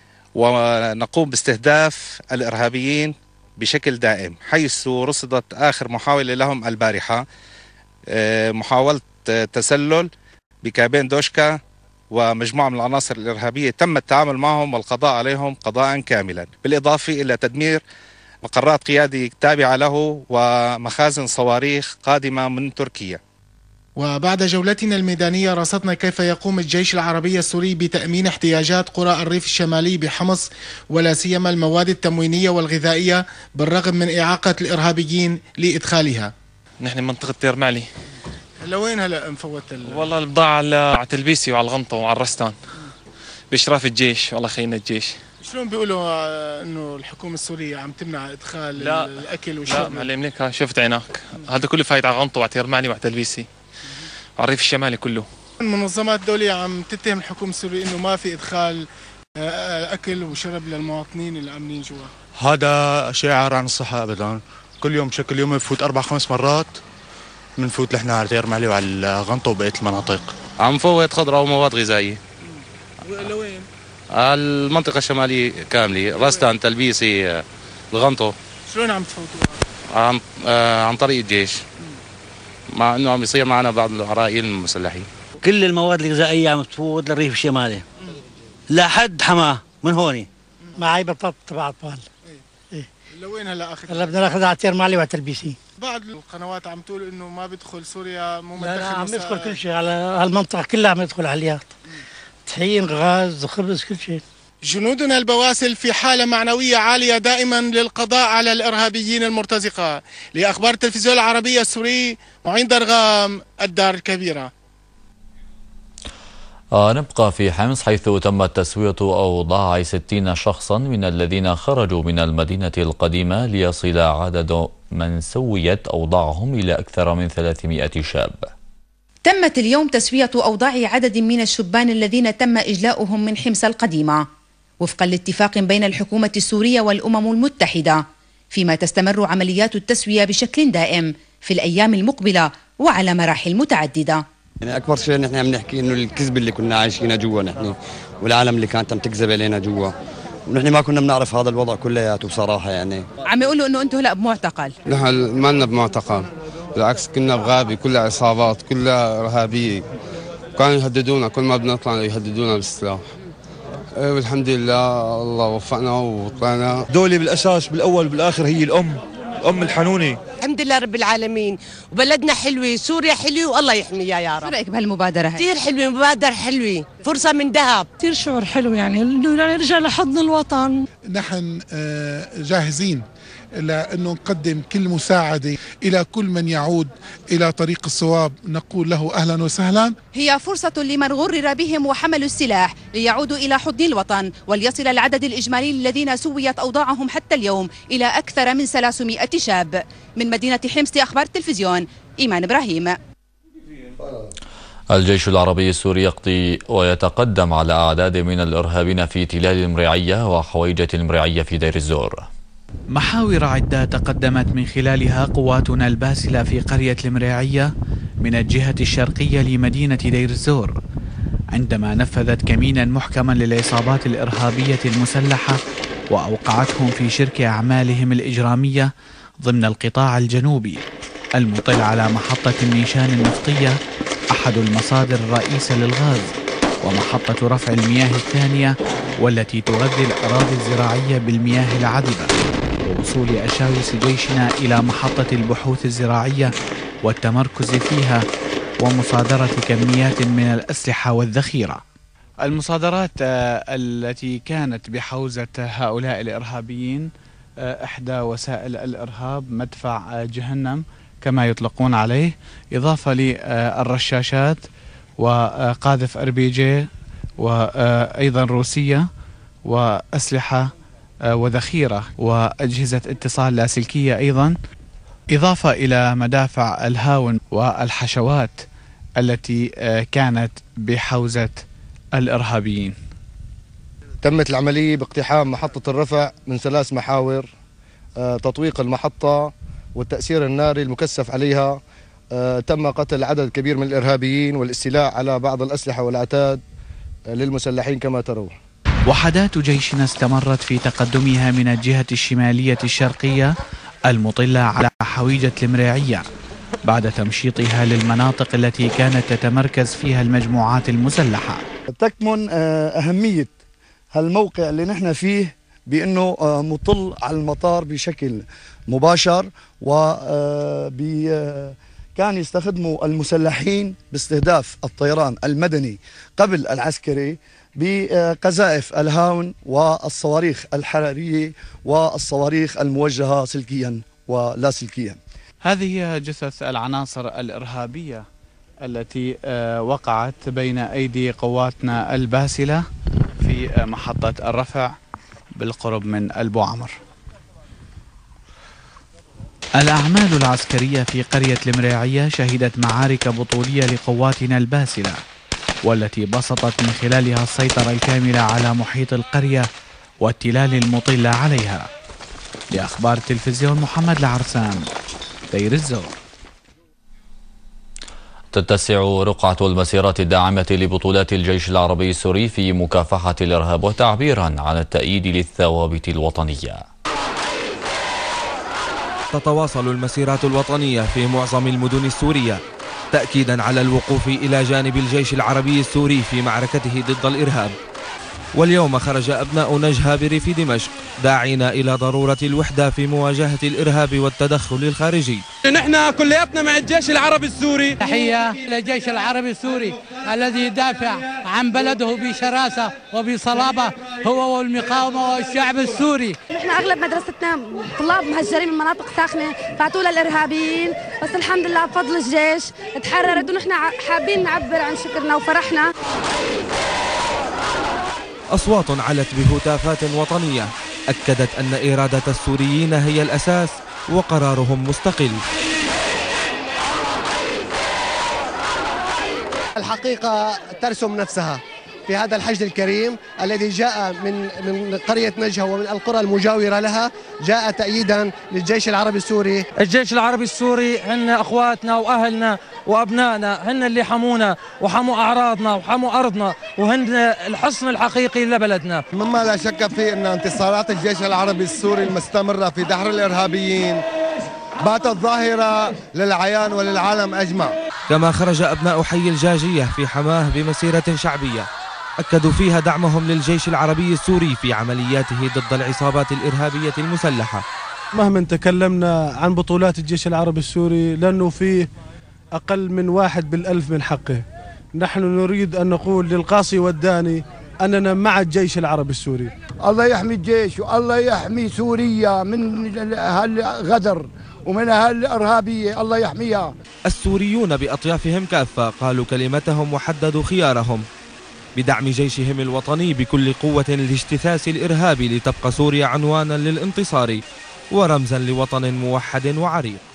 ونقوم باستهداف الإرهابيين بشكل دائم، حيث رصدت آخر محاولة لهم البارحة محاولة تسلل بكابين دوشكا ومجموعة من العناصر الإرهابية تم التعامل معهم والقضاء عليهم قضاء كاملا، بالإضافة إلى تدمير مقرات قيادة تابعة له ومخازن صواريخ قادمة من تركيا. وبعد جولتنا الميدانية رصدنا كيف يقوم الجيش العربي السوري بتأمين احتياجات قرى الريف الشمالي بحمص، ولا سيما المواد التموينية والغذائية، بالرغم من إعاقة الإرهابيين لإدخالها. نحن منطقة تير معلي. لوين هلا مفوت ال... والله البضاعة على تلبيسي وعلى الغنطة وعلى الرستان بإشراف الجيش. والله خينا الجيش. شلون بيقولوا انه الحكومة السورية عم تمنع ادخال لا الاكل والشرب؟ لا معلم لك شفت عيناك، هذا كله فايت على غنطة وعلى تير معلي وعلى تلبيسي على الريف الشمالي كله. المنظمات الدولية عم تتهم الحكومة السورية انه ما في ادخال اكل وشرب للمواطنين اللي عاملين جوا. هذا شعار عن الصحة ابدا، كل يوم بشكل يومي بفوت اربع خمس مرات، بنفوت نحن على تير معلي وعلى غنطة وبقية المناطق. عم فوت خضرة ومواد غذائية. لوين؟ المنطقة الشمالية كاملة، رستان تلبيسي الغنطو. شلون عم تفوتوا؟ عن آه عن طريق الجيش، مع انه عم يصير معنا بعض العرائيل المسلحين. كل المواد الغذائية عم تفوت للريف الشمالي لحد حماه من هوني. معي بطاطا تبع اطفال. ايه لوين هلا اخذ؟ هلا بدنا ناخذها على تير معلي وعلى تلبيسي. بعض القنوات عم تقول انه ما بدخل سوريا، مو مدخل. لا عم يدخل كل شيء على هالمنطقة كلها، عم يدخل عليات، طحين، غاز، خبز، كل شيء. جنودنا البواسل في حالة معنوية عالية دائما للقضاء على الإرهابيين المرتزقة. لأخبار التلفزيون العربي السوري، معين درغام، الدار الكبيرة. آه نبقى في حمص، حيث تمت تسوية أوضاع ستين شخصا من الذين خرجوا من المدينة القديمة، ليصل عدد من سويت أوضاعهم إلى أكثر من ثلاثمائة شاب. تمت اليوم تسوية أوضاع عدد من الشبان الذين تم إجلاؤهم من حمص القديمة وفقا لاتفاق بين الحكومة السورية والأمم المتحدة، فيما تستمر عمليات التسوية بشكل دائم في الأيام المقبلة وعلى مراحل متعددة. يعني أكبر شيء نحن عم نحكي إنه الكذب اللي كنا عايشينه جوا نحن، والعالم اللي كانت عم تكذب علينا جوا، ونحن ما كنا بنعرف هذا الوضع كلياته بصراحة. يعني عم يقولوا إنه أنتم هلا بمعتقل. نحن ما لنا بمعتقل، بالعكس كنا بغابة كلها عصابات كلها إرهابية، كانوا يهددونا كل ما بدنا نطلع يهددونا بالسلاح. والحمد لله الله وفقنا وطلعنا. دولة بالأساس بالأول بالآخر هي الأم، أم الحنوني. الحمد لله رب العالمين، وبلدنا حلوة، سوريا حلوة والله يحميها يا رب. شو رأيك بهالمبادرة هاي؟ كثير حلوة، مبادرة حلوة، فرصة من ذهب. كثير شعور حلو يعني إنه نرجع لحضن الوطن. نحن جاهزين لأنه نقدم كل مساعدة إلى كل من يعود إلى طريق الصواب، نقول له أهلا وسهلا. هي فرصة لمن غرر بهم وحملوا السلاح ليعودوا إلى حضن الوطن وليصل العدد الإجمالي الذين سويت أوضاعهم حتى اليوم إلى أكثر من ثلاثمائة شاب. من مدينة حمص أخبار التلفزيون، إيمان إبراهيم. الجيش العربي السوري يقضي ويتقدم على أعداد من الإرهابيين في تلال المريعية وحويجة المريعية في دير الزور. محاور عدة تقدمت من خلالها قواتنا الباسلة في قرية المريعية من الجهة الشرقية لمدينة دير الزور، عندما نفذت كمينا محكما للعصابات الإرهابية المسلحة وأوقعتهم في شرك أعمالهم الإجرامية ضمن القطاع الجنوبي المطل على محطة النيشان النفطية، أحد المصادر الرئيسة للغاز، ومحطة رفع المياه الثانية والتي تغذي الأراضي الزراعية بالمياه العذبة، ووصول أشاوس جيشنا إلى محطة البحوث الزراعية والتمركز فيها ومصادرة كميات من الأسلحة والذخيرة. المصادرات التي كانت بحوزة هؤلاء الإرهابيين إحدى وسائل الإرهاب مدفع جهنم كما يطلقون عليه، إضافة للرشاشات وقاذف أر بي جي وأيضا روسية وأسلحة وذخيرة وأجهزة اتصال لاسلكية أيضا، إضافة إلى مدافع الهاون والحشوات التي كانت بحوزة الإرهابيين. تمت العملية باقتحام محطة الرفع من ثلاث محاور: تطويق المحطة والتأثير الناري المكثف عليها، تم قتل عدد كبير من الإرهابيين والاستيلاء على بعض الأسلحة والعتاد للمسلحين كما ترون. وحدات جيشنا استمرت في تقدمها من الجهة الشمالية الشرقية المطلة على حويجة المريعية بعد تمشيطها للمناطق التي كانت تتمركز فيها المجموعات المسلحة. تكمن أهمية هالموقع اللي نحن فيه بأنه مطل على المطار بشكل مباشر، وبي كان يستخدموا المسلحين باستهداف الطيران المدني قبل العسكري بقذائف الهاون والصواريخ الحرارية والصواريخ الموجهة سلكيا ولا سلكيا. هذه هي جثث العناصر الإرهابية التي وقعت بين أيدي قواتنا الباسلة في محطة الرفع بالقرب من البوعمر. الأعمال العسكرية في قرية المريعية شهدت معارك بطولية لقواتنا الباسلة، والتي بسطت من خلالها السيطرة الكاملة على محيط القرية والتلال المطلة عليها. لأخبار التلفزيون، محمد العرسان، دير الزور. تتسع رقعة المسيرات الداعمة لبطولات الجيش العربي السوري في مكافحة الإرهاب وتعبيرا عن التأييد للثوابت الوطنية. تتواصل المسيرات الوطنية في معظم المدن السورية تأكيدا على الوقوف إلى جانب الجيش العربي السوري في معركته ضد الإرهاب. واليوم خرج أبناء نجها بريف دمشق داعين إلى ضرورة الوحدة في مواجهة الإرهاب والتدخل الخارجي. نحن كلياتنا مع الجيش العربي السوري. تحية للجيش العربي السوري الذي يدافع عن بلده بشراسة وبصلابة، هو والمقاومة والشعب السوري. نحن أغلب مدرستنا طلاب مهجرين من مناطق ساخنة فاتوا للإرهابيين، بس الحمد لله بفضل الجيش تحررت، ونحن حابين نعبر عن شكرنا وفرحنا. أصوات علت بهتافات وطنية أكدت أن إرادة السوريين هي الأساس وقرارهم مستقل. الحقيقة ترسم نفسها في هذا الحشد الكريم الذي جاء من من قرية نجها ومن القرى المجاورة لها، جاء تأييدا للجيش العربي السوري. الجيش العربي السوري هن أخواتنا وأهلنا وأبنائنا، هن اللي حمونا وحموا أعراضنا وحموا أرضنا، وهن الحصن الحقيقي لبلدنا. مما لا شك فيه أن انتصارات الجيش العربي السوري المستمرة في دحر الإرهابيين باتت ظاهرة للعيان وللعالم أجمع. كما خرج أبناء حي الجاجية في حماه بمسيرة شعبية أكدوا فيها دعمهم للجيش العربي السوري في عملياته ضد العصابات الإرهابية المسلحة، مهما تكلمنا عن بطولات الجيش العربي السوري لأنه فيه أقل من واحد بالألف من حقه. نحن نريد أن نقول للقاصي والداني أننا مع الجيش العربي السوري. الله يحمي الجيش والله يحمي سوريا من هالغدر ومن هالإرهابية، الله يحميها. السوريون بأطيافهم كافة قالوا كلمتهم وحددوا خيارهم بدعم جيشهم الوطني بكل قوة لاجتثاث الإرهاب لتبقى سوريا عنوانا للانتصار ورمزا لوطن موحد وعريق.